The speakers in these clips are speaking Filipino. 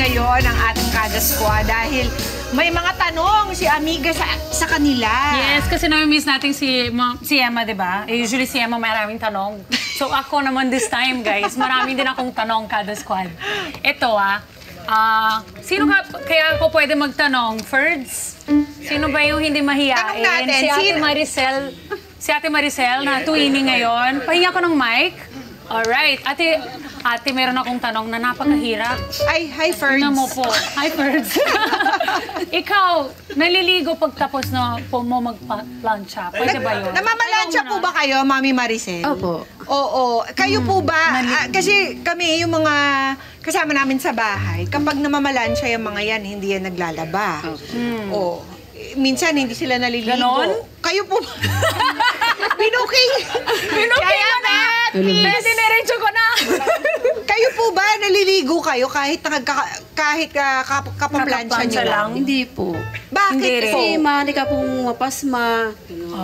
ngayon ang ating Kada Squad dahil may mga tanong si Amiga sa kanila. Yes, kasi nami-miss natin si Emma, di ba? Usually si Emma maraming tanong. So ako naman this time, guys, maraming din akong tanong, Kada Squad. Ito sino kaya ako pwede magtanong? Ferds? Sino ba yung hindi mahiyain? Tanong natin. Si Ate Maricel na tuwini ngayon. Pahinga ko ng mic. Alright. Ate, meron akong tanong na napakahirap. Ay, hi, Ferds. Tingnan mo po. Hi, Ferds. Ikaw, naliligo pagtapos na po mo magpa-plancha. Pwede ba yun? Namamalansya po ba kayo, Mami Maricel? Opo. Oo. Kayo po ba? Kasi kami, yung mga kasama namin sa bahay, kapag namamalansya yung mga yan, hindi yan naglalaba. Oo. Minsan, hindi sila naliligo. Ganon? Kayo po ba? Binuking! Binuking ko na! Pwede nirecho ko na! Kayo po ba naliligo kayo kahit kapaplansya nyo lang? Hindi po. Bakit po? Kasi maaari ka pong mapasma.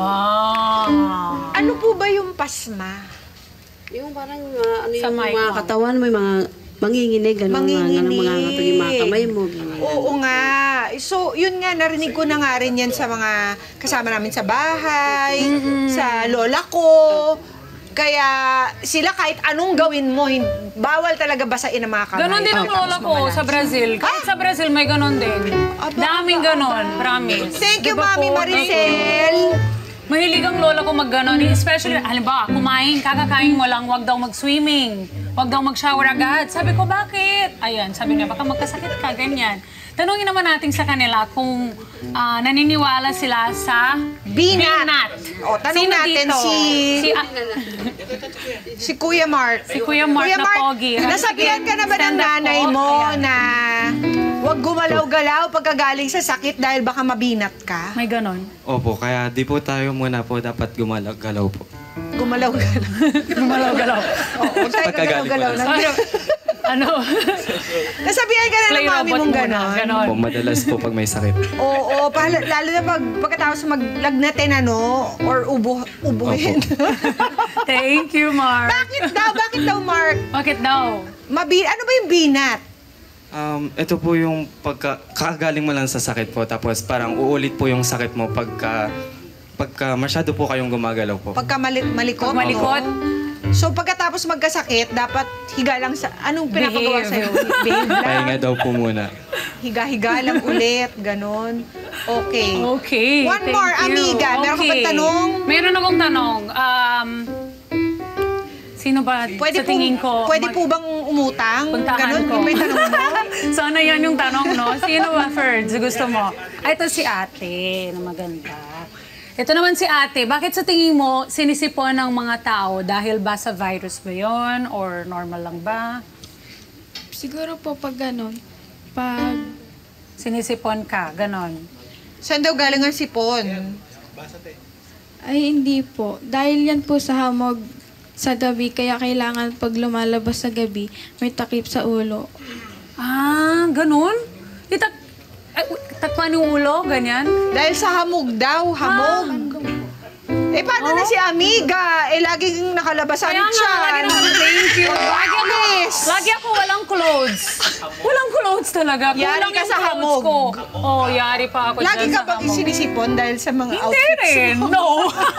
Ano po ba yung pasma? Yung parang Sa yung mic mga mo. katawan, may mga manginginig, mga kamay mo. Ganun. Oo nga. So, yun nga, narinig ko na nga rin yan sa mga kasama namin sa bahay, sa lola ko. Kaya sila kahit anong gawin mo, bawal talaga basain ang mga kamay. Ganon din ang lola ko sa Brazil. Kahit sa Brazil may ganon din. Daming ganon, promise. Thank you, Diba Mami po? Maricel. Mahilig ang lola ko mag-ganon. Especially, halimbawa, kakakain mo lang, wag daw mag-swimming. Wag daw mag-shower agad. Sabi ko, bakit? Ayan, sabi niya, baka magkasakit ka, ganyan. Tanungin naman natin sa kanila kung naniniwala sila sa binat. O, tanong Sino natin dito? si Kuya Mark. Si Kuya Mark na pogi. Nasabihan ka na ba ng Stand up nanay po. mo Ayan. na huwag gumalaw-galaw pagkagaling sa sakit dahil baka mabinat ka? May ganon. Opo, kaya di po tayo muna po dapat gumalaw-galaw po. Gumalaw-galaw. Gumalaw-galaw. Huwag tayo Pagkagaling gumalaw-galaw. Ano? Nasabihan ka na ng Play mami robot mong muna, gano'n. ganon. Po, madalas po pag may sakit. Oo, lalo na pagkatapos maglagnatin or ubuhin. Thank you, Mark. Bakit daw, Mark? Bakit daw? Ano ba yung binat? Ito po yung kakagaling mo lang sa sakit po, tapos parang uulit po yung sakit mo pagka masyado po kayong gumagalaw po. Pagka malikot? Pag malikot? So pagkatapos magkasakit, dapat higa lang sa... Anong pinapagawa sa'yo? Behave lang? Pahinga daw po muna. Higa-higa lang ulit, ganon. Okay. Okay. One thank more, you. amiga. Meron ka bang tanong? Meron akong tanong. Sino ba sa tingin ko? Pwede po bang umutang? Puntahan Ganon, ko. yung may tanong mo? Sana yan yung tanong, no? Sino ba, Ferds? Gusto mo? Ito si ate na maganda. Ito naman si ate. Bakit sa tingin mo sinisipon ng mga tao? Dahil ba sa virus ba yun? Or normal lang ba? Siguro po pag ganon, pag Sinisipon ka, ganon. Saan daw galing ang sipon? ay hindi po. Dahil yan po sa hamog sa gabi, kaya kailangan pag lumalabas sa gabi, may takip sa ulo. Ganon? Takpan yung ulo, ganyan? Dahil sa hamog daw, hamog. Eh, paano na si amiga? Eh, laging nakalabasan Kaya siya. nga, lagi naman, thank you. Lagi ako walang clothes. Walang clothes talaga. Yari Kulang ka yung sa clothes hamog. ko. Oh, yari pa ako Lagi dyan ka sa bang hamog. sinisipon dahil sa mga Hindi outfits rin. mo? No.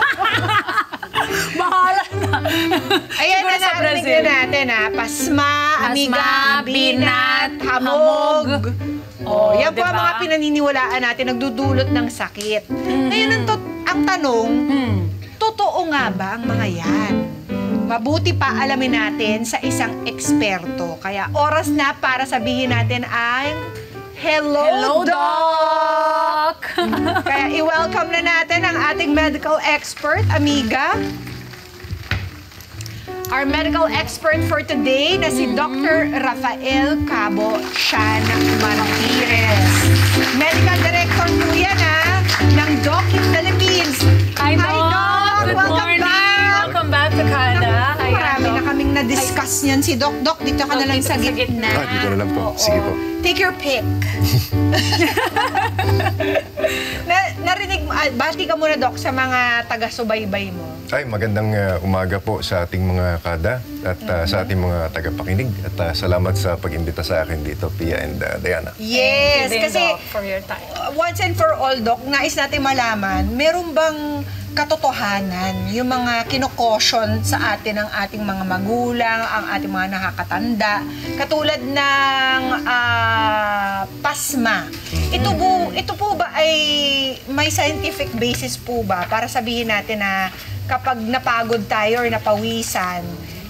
Bahala na. Ayan Siguro na, sa narinig Brazil. na natin pasma, amiga, binat, binat, hamog. Oh, Yan po diba? ang mga pinaniniwalaan natin, nagdudulot ng sakit. Ngayon, ang tanong, totoo nga ba ang mga yan? Mabuti pa alamin natin sa isang eksperto. Kaya oras na para sabihin natin ay Hello, Doc! Kaya i-welcome na natin ang ating medical expert, amiga. Our medical expert for today na si Dr. Rafael Cabo Shan Martirez. Medical Director po yan ng Doc in Philippines. Hi, Doc! Good Welcome morning! back! Welcome back to Canada. Marami na kaming na-discuss niyan si Doc. Doc, dito ka na lang sa gitna. Dito na lang po. Sige po. Take your pick. Narinig mo, bati ka muna, Doc, sa mga taga-subaybay mo. Ay, magandang umaga po sa ating mga kada at sa ating mga tagapakinig. At salamat sa pag-imbita sa akin dito, Pia and Diana. Yes, Thank you din, kasi Doc, for your time. once and for all, Doc, nais natin malaman, meron bang katotohanan yung mga kinokosyon sa atin ng ating mga magulang, ang ating mga nakakatanda, katulad ng pasma. Ito po ba ay may scientific basis po ba para sabihin natin na kapag napagod tayo or napawisan,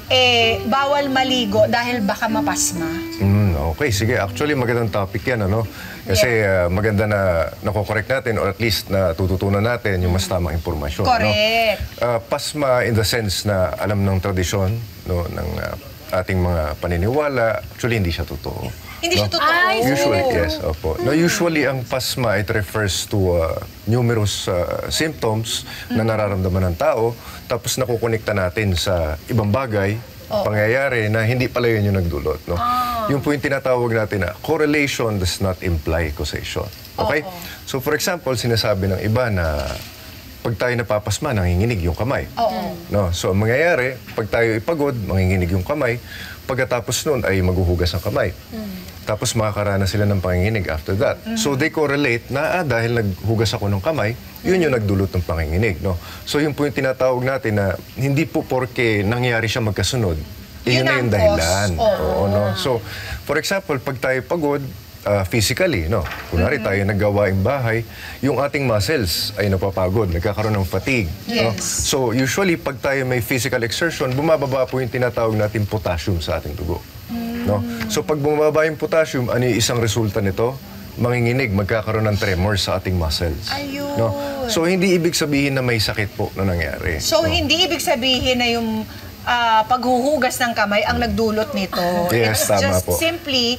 bawal maligo dahil baka mapasma? Okay, sige. Actually, magandang topic yan, ano? Kasi maganda na nakokorek natin or at least natututunan natin yung mas tamang impormasyon. Correct. No? Pasma in the sense na alam ng tradisyon, no, ng ating mga paniniwala, actually hindi siya totoo. Hindi siya totoo. Usually, yes, opo. No, usually, ang pasma, it refers to numerous symptoms na nararamdaman ng tao, tapos nakukonekta natin sa ibang bagay, pangyayari na hindi pala yun yung nagdulot. No? Yung po yung tinatawag natin na correlation does not imply causation. Okay? So, for example, sinasabi ng iba na pag tayo napapasma, nanginginig yung kamay. No? So, ang mangyayari, pag tayo ipagod, manginginig yung kamay. Pagkatapos nun ay maghuhugas ang kamay. Tapos makakaranas sila ng panginginig after that. So they correlate na dahil naghugas ako ng kamay, yun yung nagdulot ng panginginig. No? So yun po yung tinatawag natin na hindi po porke nangyari siya magkasunod, yun na yung dahilan. Oo, no? So, for example, pag tayo pagod, physically, no? Kunwari tayo naggawaing bahay, yung ating muscles ay napapagod, nagkakaroon ng fatigue. No? So, usually, pag tayo may physical exertion, bumababa po yung tinatawag natin potassium sa ating dugo. No? So, pag bumababa yung potassium, ano yung isang resulta nito? Manginginig, magkakaroon ng tremors sa ating muscles. Ayun. No? So, hindi ibig sabihin na may sakit po na nangyari. So, no? hindi ibig sabihin na yung paghuhugas ng kamay ang nagdulot nito. Yes, It's tama just po. simply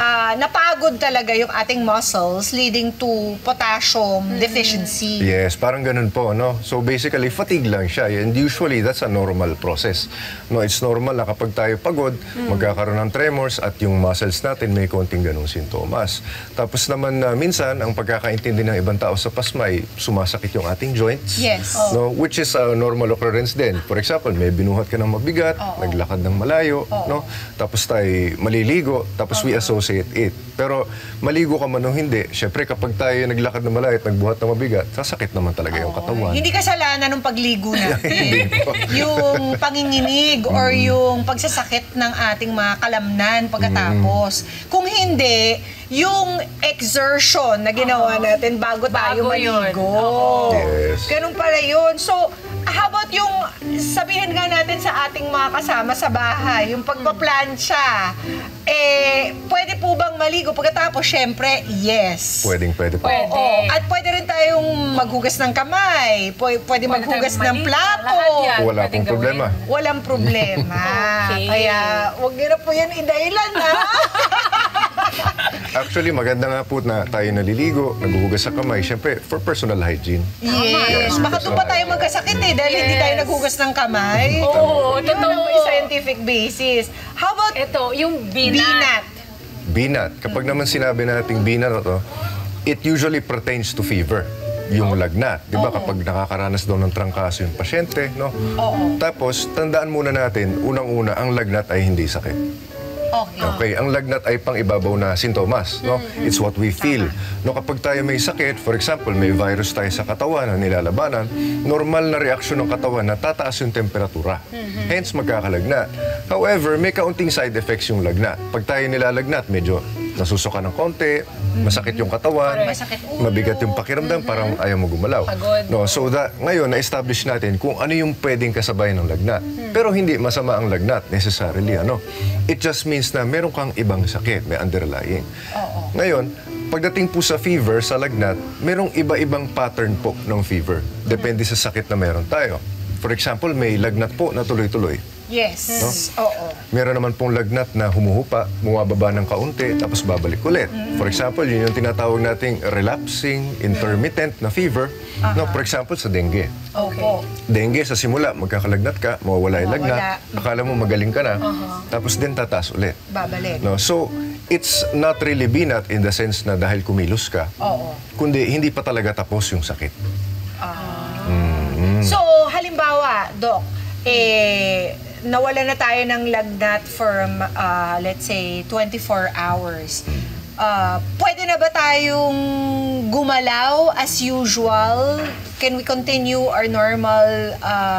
napagod talaga yung ating muscles leading to potassium deficiency. Yes, parang ganun po, no? So basically, fatigue lang siya. And usually, that's a normal process. No, it's normal na kapag tayo pagod, magkakaroon ng tremors at yung muscles natin may konting ganung sintomas. Tapos naman, minsan, ang pagkakaintindi ng ibang tao sa pasma ay sumasakit yung ating joints. Yes. No, which is a normal occurrence din. For example, may binuhat ka ng mabigat, naglakad ng malayo, no? Tapos tayo maliligo, tapos we associate it. Pero maligo ka man o hindi, syempre kapag tayo naglakad ng malayo at nagbuhat ng mabigat, sasakit naman talaga yung katawan. Hindi kasalanan ng pagligo natin. Yung panginginig or yung pagsasakit ng ating mga kalamnan pagkatapos. Kung hindi, yung exertion na ginawa natin bago tayo yun. maligo. Yes. Ganun pala yun. So, how about yung sabihin nga natin sa ating mga kasama sa bahay, yung pagpaplansya, pwede po bang maligo? Pagkatapos, syempre, yes. Pwede po. Pwede. Oo. At pwede rin tayong maghugas ng kamay. Pwede maghugas ng plato. Lahat yan. Wala Pwedeng pong problema. gawin. Walang problema. Okay. Kaya, huwag nyo na po yan idahilan, ha? Actually, maganda nga po na tayo naliligo, naghuhugas sa kamay, syempre, for personal hygiene. Yes. Baka doon pa tayo magkasakit dahil hindi tayo naghugas ng kamay. Oo, Yun totoo. ang may scientific basis. How about Ito, yung binat. binat? Binat. Kapag naman sinabi nating binat na to, it usually pertains to fever. Yung lagnat. Di ba kapag nakakaranas daw ng trangkaso yung pasyente, no? Tapos, tandaan muna natin, unang-una, ang lagnat ay hindi sakit. Okay, ang lagnat ay pang-ibabaw na sintomas, no? It's what we feel. No, kapag tayo may sakit, for example, may virus tayo sa katawan na nilalabanan, normal na reaksyon ng katawan na tataas yung temperatura. Hence, magkakalagnat. However, may kaunting side effects yung lagnat. Pag tayo nilalagnat, medyo nasusuka ng konti, masakit yung katawan, Masakit ulo. mabigat yung pakiramdam, parang ayaw mo gumalaw. Pagod. No, so ngayon, na-establish natin kung ano yung pwedeng kasabay ng lagnat. Pero hindi masama ang lagnat, necessarily. Ano? It just means na meron kang ibang sakit, may underlying. Ngayon, pagdating po sa fever, sa lagnat, merong iba-ibang pattern po ng fever. Depende sa sakit na meron tayo. For example, may lagnat po na tuloy-tuloy. Yes. Oo. Meron naman pong lagnat na humuhupa, bumababa ng kaunti, tapos babalik ulit. For example, yun yung tinatawag nating relapsing, intermittent na fever. No, for example, sa dengue. Opo. Dengue, sa simula, magkakalagnat ka, mawawala yung lagnat, akala mo magaling ka na, tapos din tataas ulit. Babalik. No, so, it's not really binat in the sense na dahil kumilos ka, kundi hindi pa talaga tapos yung sakit. So, halimbawa, Doc, nawala na tayo ng lagnat for, let's say, 24 hours. Pwede na ba tayong gumalaw as usual? Can we continue our normal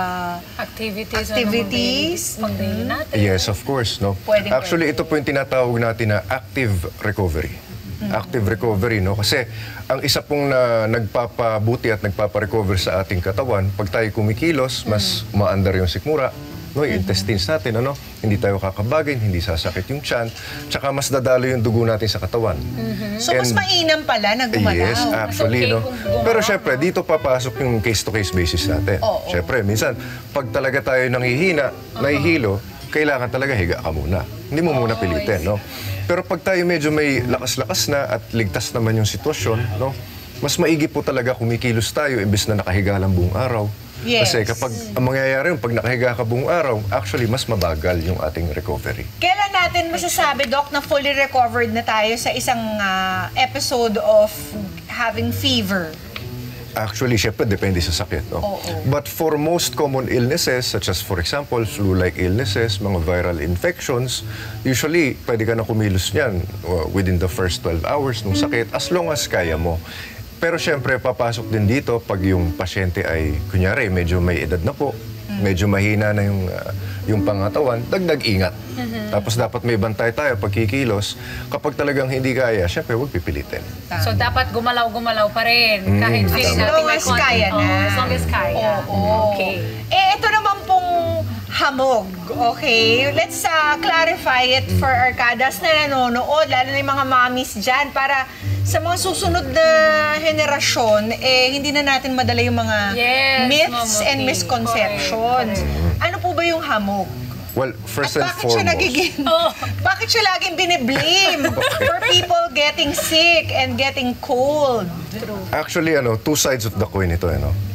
Activities? activities? Pag daily natin. Yes, of course. No? Pwede. Actually, ito po yung tinatawag natin na active recovery. Active recovery, no? Kasi ang isa pong nagpapabuti at nagpaparecover sa ating katawan, pag tayo kumikilos, mas umaandar yung sikmura, no, yung intestines natin, ano? Hindi tayo kakabagin, hindi sasakit yung tiyan, tsaka mas dadalo yung dugo natin sa katawan. So, mas mainam pala na gumalaw. Yes, actually, okay no? kung gumawa. Pero syempre, dito papasok yung case-to-case basis natin. Oo. Syempre, minsan, pag talaga tayo nangihina, nahihilo, kailangan talaga higa ka muna. Hindi mo muna pilitin, no? Pero pag tayo medyo may lakas-lakas na at ligtas naman yung sitwasyon, no? Mas maigi po talaga kumikilos tayo imbes na nakahiga lang buong araw. Yes. Kasi kapag ang mangyayari yung pag nakahiga ka buong araw, actually mas mabagal yung ating recovery. Kailan natin masasabi, Doc, na fully recovered na tayo sa isang episode of having fever? Actually, syempre, depende sa sakit. No? Oo. But for most common illnesses, such as, for example, flu-like illnesses, mga viral infections, usually, pwede ka na kumilos niyan within the first 12 hours ng sakit, as long as kaya mo. Pero syempre, papasok din dito pag yung pasyente ay, kunyari, medyo may edad na po, medyo mahina na yung pangatawan, dagdag ingat. Tapos dapat may bantay tayo pag kikilos. Kapag talagang hindi kaya, syempre, huwag pipilitin. So, dapat gumalaw-gumalaw pa rin. Kahit feeling As natin long may as kaya na. As long as kaya. Oo. Okay. Ito naman pong hamog, okay? Let's clarify it for our kadas na nanonood, lalo na yung mga mommies dyan, para sa mga susunod na henerasyon, hindi na natin madala yung mga Yes, myths Mama and P. misconceptions. Ano po ba yung hamog? Well, first and At bakit siya foremost, nagiging, bakit siya laging biniblame for people getting sick and getting cold? actually, two sides of the coin ito,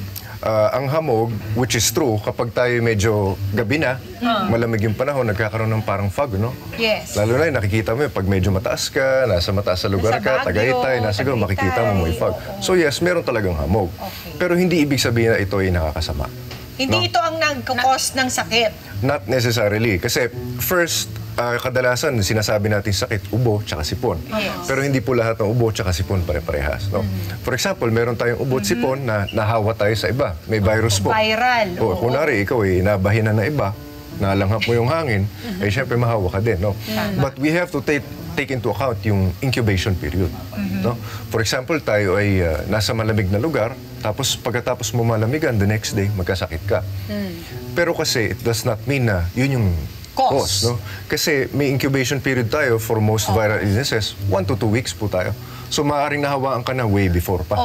ang hamog, which is true, kapag tayo medyo gabi na, malamig yung panahon, nagkakaroon ng parang fog, no? Yes. Lalo na yung nakikita mo, pag medyo mataas ka, nasa mataas sa lugar Nasa ka, Baguio, Tagaytay, nasa Tagaytay, makikita mo may fog. So yes, meron talagang hamog. Okay. Pero hindi ibig sabihin na ito ay nakakasama. Hindi ito ang nagkakos ng sakit. Not necessarily. Kasi first, kadalasan sinasabi natin sakit, ubo, tsaka sipon. Yes. Pero hindi po lahat ng ubo tsaka sipon pare-parehas. No? For example, meron tayong ubo at sipon na nahawa tayo sa iba. May virus po. Viral. O, kunwari, ikaw nabahinan ng iba, nalanghap mo yung hangin, syempre mahawa ka din. No? But we have to take into account yung incubation period. No? For example, tayo ay nasa malamig na lugar, tapos pagkatapos mo malamigan, the next day, magkasakit ka. Pero kasi, it does not mean na yun yung cause. No? Kasi may incubation period tayo for most viral illnesses, 1 to 2 weeks po tayo. So, maaaring nahawaan ka na way before pa.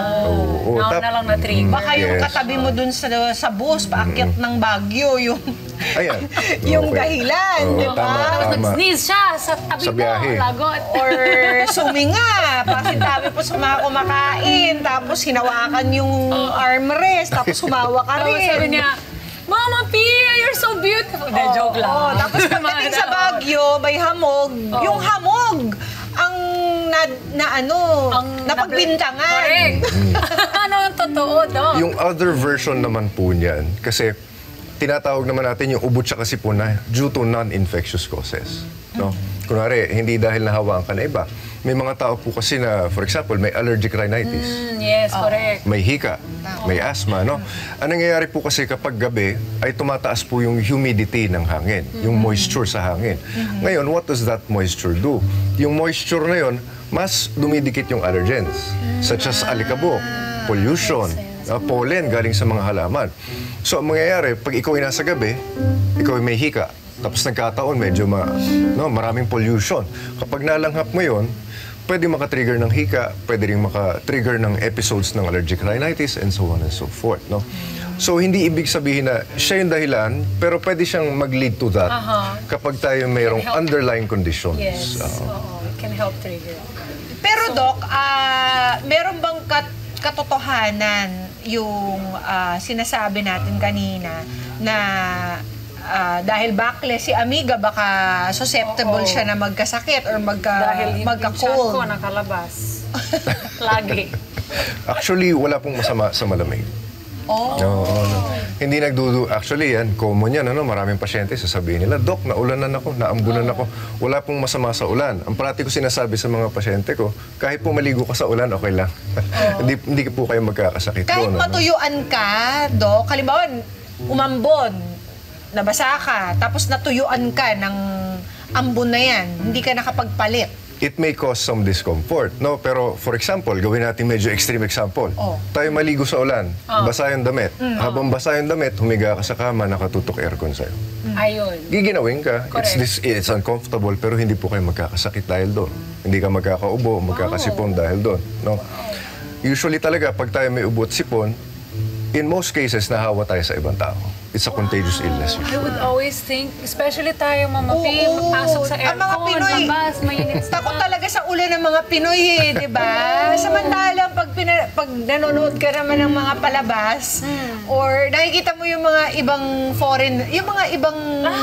Oo. Now na lang na-trigger. Baka yung Yes. katabi mo dun sa bus, paakyat ng Baguio, yung Ayan. yung Okay. dahilan, Oo, di ba? tama. Tapos nag-sneeze siya sa tabi Sa mo, biyahe. lagot. Or suminga, pasintabi po sa mga kumakain, tapos hinawakan yung armrest, tapos humawa ka Tapos rin. sabi niya, Mama P, you're so beautiful. De, joke lang. Oo, tapos pagdating sa Baguio, may hamog. Yung hamog, ang napagbintangan. Correct. Ano ang totoo, Dok? Yung other version naman po niyan, kasi tinatawag naman natin yung ubo tsaka sipon na due to non-infectious causes. No? Kunwari, hindi dahil nahawaan ka na iba. May mga tao po kasi na, for example, may allergic rhinitis. Yes, correct. May hika, may asthma, no? Ang nangyayari po kasi kapag gabi ay tumataas po yung humidity ng hangin, yung moisture sa hangin. Ngayon, what does that moisture do? Yung moisture na yun, mas dumidikit yung allergens, such as alikabok, pollution, pollen galing sa mga halaman. So, ang mangyayari, pag ikaw ay nasa gabi, ikaw ay may hika, tapos nagkataon medyo maraming pollution. Kapag nalanghap mo yun, pwede maka-trigger ng hika, pwede rin maka-trigger ng episodes ng allergic rhinitis, and so on and so forth. No? So, hindi ibig sabihin na siya yung dahilan, pero pwede siyang mag-lead to that kapag tayo mayroong underlying conditions. Yes, oo. It can help trigger. Pero Doc, meron bang katotohanan yung sinasabi natin kanina na dahil backless si Amiga, baka susceptible siya na magkasakit or Dahil yung shot ko magka-cold. nakalabas. Lagi. Actually, wala pong masama sa malamig. Oh. Oo, no. Hindi actually yan, common yan, ano, maraming pasyente sasabihin nila, Dok, naulanan ako, naambunan ako, wala pong masama sa ulan. Ang parati ko sinasabi sa mga pasyente ko, kahit po maligo ka sa ulan, okay lang. Hindi po kayo magkakasakit Kahit doon. Ano? matuyuan ka, Dok, halimbawa, umambon, nabasa ka, tapos natuyuan ka ng ambon na yan, hindi ka nakapagpalit. It may cause some discomfort, no? Pero for example, gawin natin medyo extreme example. Oh. Tayo maligo sa ulan, basa yung damit. Habang basa yung damit, humiga ka sa kama, nakatutok aircon sa'yo. Ayun. Giginawin ka. Correct. It's uncomfortable, pero hindi po kayo magkakasakit dahil doon. Hindi ka magkakaubo, magkakasipon dahil doon, no? Usually talaga, pag tayo may ubo at sipon, in most cases, nahawa tayo sa ibang tao. It's a contagious illness. I would always think, especially tayo, Mama P, Oo. pasok sa Ang mga aircon, Pinoy, labas, mainit sa takot talaga sa ulan ng mga Pinoy eh, di ba? Samantalang pag nanonood ka naman ng mga palabas, or nakikita mo yung mga ibang foreign, yung mga ibang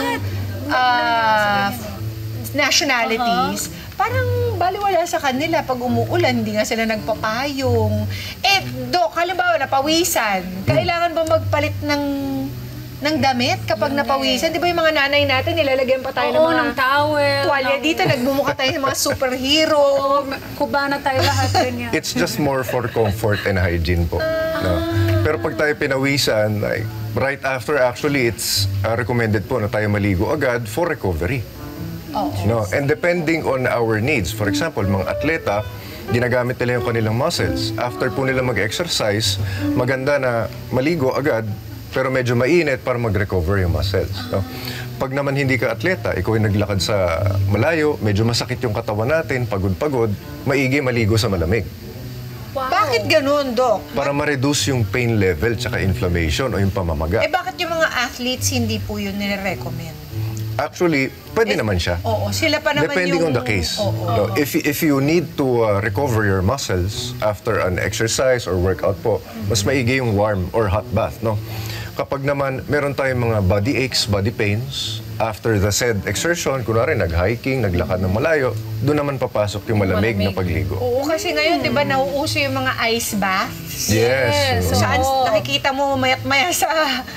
nationalities, parang baliwala sa kanila pag umuulan, hindi nga sila nagpapayong. Eh, Dok, halimbawa, napawisan, kailangan ba magpalit ng damit kapag napawisan? Di ba yung mga nanay natin, nilalagyan pa tayo ng Oo, mga ng towel. tuwalya dito, nagmumukha tayo ng mga superhero. Kubana tayo lahat ganyan. It's just more for comfort and hygiene po. No? Pero pag tayo pinawisan, like, right after actually, it's recommended po na tayo maligo agad for recovery. No? And depending on our needs, for example, mga atleta, ginagamit nila yung kanilang muscles. After po nila mag-exercise, maganda na maligo agad, pero medyo mainit para mag-recover yung muscles. No? Pag naman hindi ka atleta, ikaw ay naglakad sa malayo, medyo masakit yung katawan natin, pagod-pagod, maigi maligo sa malamig. Bakit ganun, Dok? Para ma-reduce yung pain level tsaka inflammation o yung pamamaga. Eh bakit yung mga athletes hindi po yun nire-recommend? Actually, pwede naman siya. Oo, sila pa naman Depending yung... on the case. Oo. No, if you need to recover your muscles after an exercise or workout po, mas maigi yung warm or hot bath, no? Kapag naman meron tayong mga body aches, body pains, after the said exertion, kunwari nag-hiking, naglakad ng malayo, doon naman papasok yung malamig na pagligo. Oo, kasi ngayon, di ba, nauuso yung mga ice baths? Yes. Yes. oo. Saan nakikita mo mayat-maya sa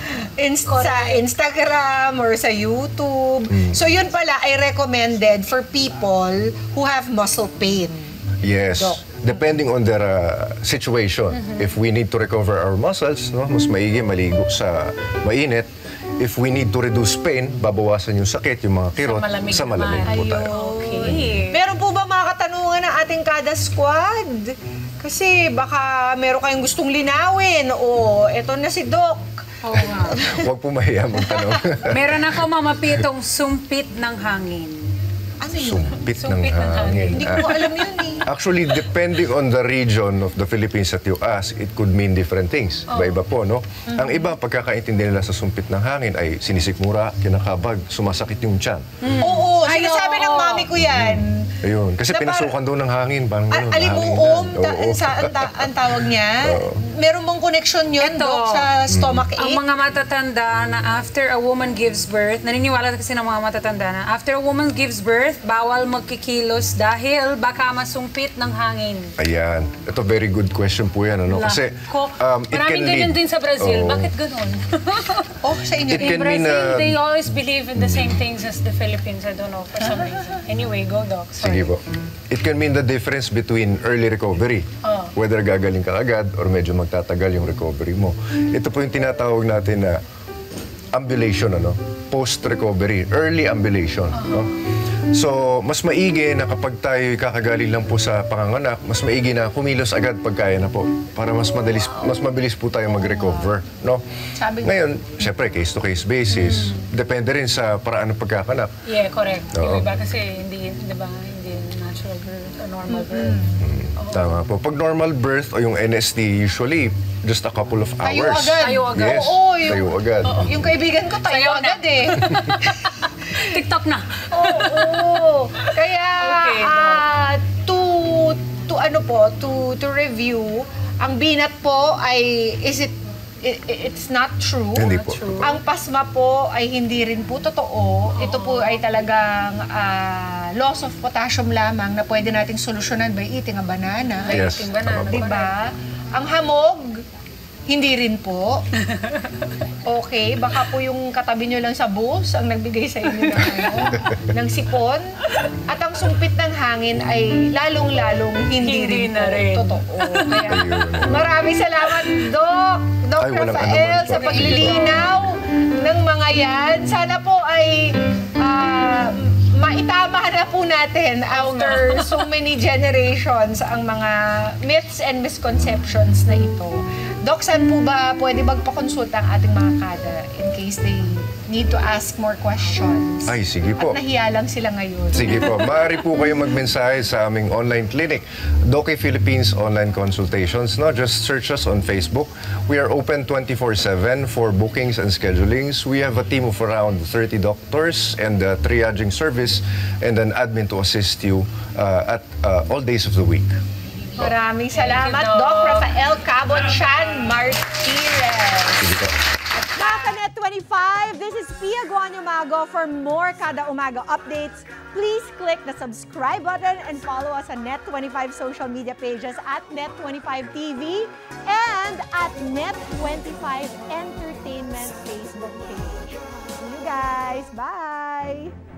Instagram or sa YouTube. So yun pala ay recommended for people who have muscle pain. Yes. Doc. Depending on their situation. If we need to recover our muscles, no, mas maigi maligo sa mainit. If we need to reduce pain, babawasan yung sakit, yung mga kirot, sa malamig po tayo. Okay. Meron po ba mga katanungan ng ating kada squad? Kasi baka meron kayong gustong linawin. O, eto na si Doc. Oo nga. Huwag po mahiya magtanong. Meron ako, Mama P, itong sumpit ng hangin. Ano yun? Sumpit ng Sumpit ng hangin. Hindi ko alam yun eh. Actually, depending on the region of the Philippines that you ask, it could mean different things. Iba-iba po, no? Ang iba, pagkakaintindi nila sa sumpit ng hangin ay sinisikmura, kinakabag, sumasakit yung tiyan. Oo, Ay, sinasabi oo. ng mami ko yan. Ayun. Kasi Na pinasukan daw ng hangin. Parang ganun, Alimuom, hangin na. ang tawag niya. Meron bang connection yun, Ito. Doc, sa stomach Ang ache? mga matatanda na after a woman gives birth, naniniwala kasi ng mga matatanda na after a woman gives birth, bawal magkikilos dahil baka masumpit ng hangin. Ayan. Ito, very good question po yan. Ano? Kasi Ko, it can maraming ganyan lead. din sa Brazil. Oo. Bakit ganun? Oh, sa inyo It rin. can In mean, Brazil, they always believe in the same things as the Philippines. I don't know, for some reason. Anyway, go, Doc. Sige Sorry. po. It can mean the difference between early recovery, whether gagaling ka agad or medyo magtatagal yung recovery mo. Ito po yung tinatawag natin na ambulation, ano? Post-recovery, early ambulation. No? So, mas maigi na kapag tayo kakagaling lang po sa panganganak, mas maigi na kumilos agad pag kaya na po para mas mabilis po tayo mag-recover, no? Ngayon, syempre case-to-case basis, depende rin sa paraan ng pagkakanak. Yeah, correct. Oo. Yung iba kasi hindi, di ba, hindi natural birth or normal birth. Tama po. Pag normal birth o yung NST, usually just a couple of Tayo hours. agad. Tayo agad. Yes, Oo, tayo agad. Yung kaibigan ko, tayo Sayaw na. agad eh. TikTok na. Oo. Kaya, Okay, to review, ang binat po ay, it's not true. Hindi po. Ang pasma po ay hindi rin po totoo. Ito po ay talagang loss of potassium lamang na pwede nating solusyonan by eating a banana. Yes, Eating banana. tama po. Diba? Ang hamog, Hindi rin po. Okay, baka po yung katabi nyo lang sa bus ang nagbigay sa inyo ng sipon. At ang sumpit ng hangin ay lalong-lalong hindi rin na po rin. totoo. Kaya maraming salamat, Doc Ay, walang Rafael, anuman po. sa paglilinaw ng mga yan. Sana po ay maitama na po natin after so many generations ang mga myths and misconceptions na ito. Doc, saan po ba pwede magpakonsulta ang ating mga kada in case they need to ask more questions? Ay, sige po. At nahiya lang sila ngayon. Sige po. Maaari po kayo magmensahe sa aming online clinic, Doke Philippines Online Consultations. No? Just search us on Facebook. We are open 24/7 for bookings and schedulings. We have a team of around 30 doctors and a triaging service and an admin to assist you at all days of the week. Maraming salamat, Doc. Doc Rafael Cabot-Chan Martirez. Sige po. Mga Kanet 25, this is Pia Guanyo Mago. For more Kada Umaga updates, please click the subscribe button and follow us on Net25 social media pages at Net25 TV and at Net25 Entertainment Facebook page. See you guys. Bye!